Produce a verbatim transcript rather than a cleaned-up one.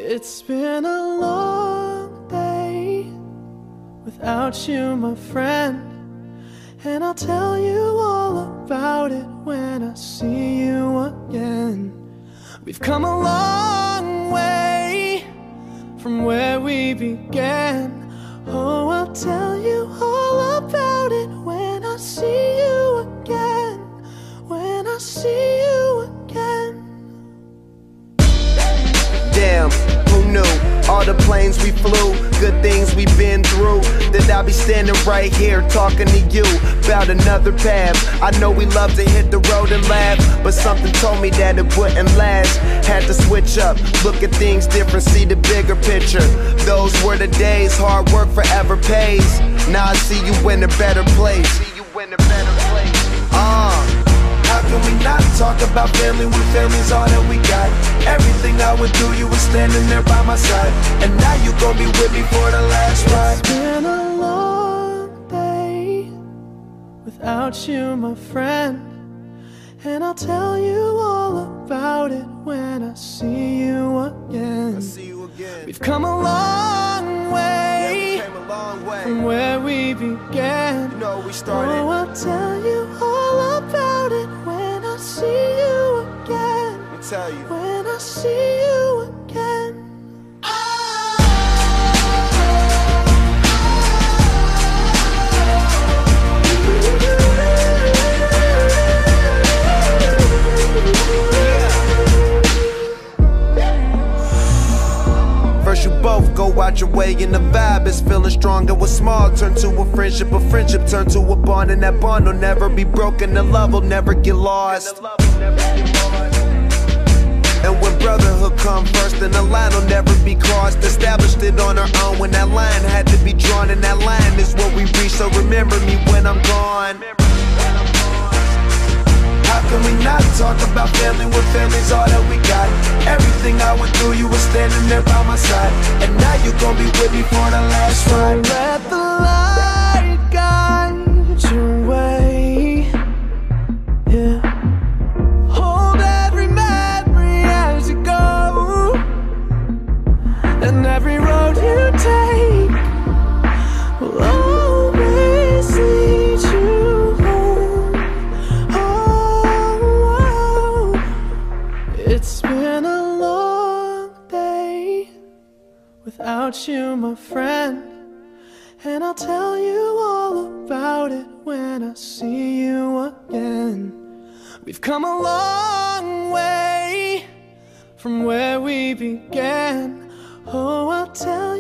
It's been a long day without you, my friend, and I'll tell you all about it when I see you again. We've come a long way from where we began. Oh, I'll tell you all about it when I see you again. When I see you again. Damn, who knew? All the planes we flew, good things we've been through, that I'll be standing right here talking to you about another path. I know we love to hit the road and laugh, but something told me that it wouldn't last. Had to switch up, look at things different, see the bigger picture. Those were the days, hard work forever pays. Now I see you in a better place. See you in a better place. Uh How can we not talk about family when family's all that we got? Everything I went through, you were standing there by my side, and now you gon' be with me for the last ride. It's been a long day without you, my friend, and I'll tell you all about it when I see you again. I see you again. We've come a long way, yeah, we came a long way from where we began. You know we started. Oh, I'll tell you all about it when I see you again. Let me tell you. When I see you again. First you both go out your way and the vibe is feeling strong, and what's small turn to a friendship, a friendship turn to a bond, and that bond will never be broken, the love will never get lost. And when brotherhood come first, then the line will never be crossed. Established it on our own when that line had to be drawn, and that line is what we reach, so remember me when I'm gone. How can we not talk about family when family's all that we got? Everything I went through, you were standing there by my side, and now you gon' be with me for the last ride. Let the light guide your way, yeah. Hold every memory as you go, and every road you take will always lead you home. Oh, it's been a long day without you, my friend, and I'll tell you all about it when I see you again. We've come a long way from where we began. Oh, I'll tell